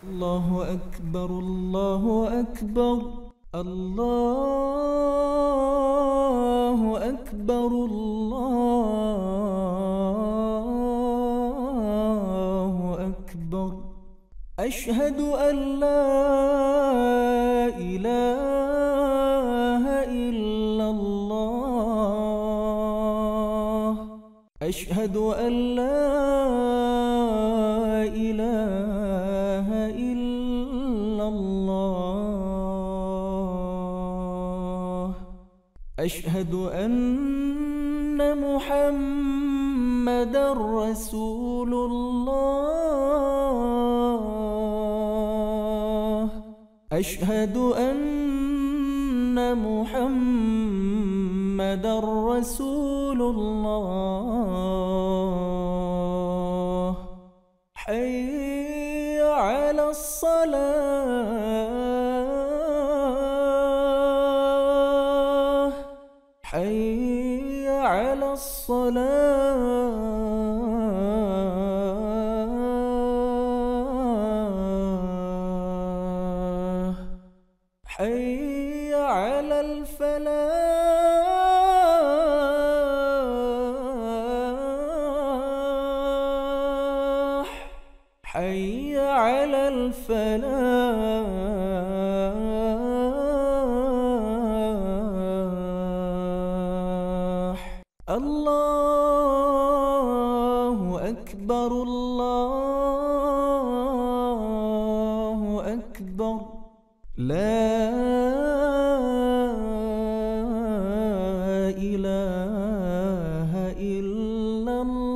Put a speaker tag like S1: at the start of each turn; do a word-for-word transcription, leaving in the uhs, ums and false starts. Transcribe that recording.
S1: الله أكبر الله أكبر الله أكبر الله أكبر أشهد أن لا إله إلا الله أشهد أن لا إله إلا الله أشهد أن محمدًا رسول الله أشهد أن محمدًا رسول الله حي على الصلاة حي على الصلاة حي على الفلاح حي على الفلاح الله أكبر الله أكبر لا إله إلا الله